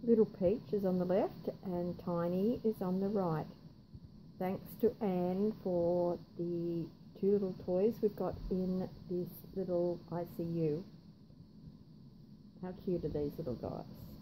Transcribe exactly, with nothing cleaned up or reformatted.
Little Peach is on the left and Tiny is on the right. Thanks to Anne for the two little toys we've got in this little I C U. How cute are these little guys?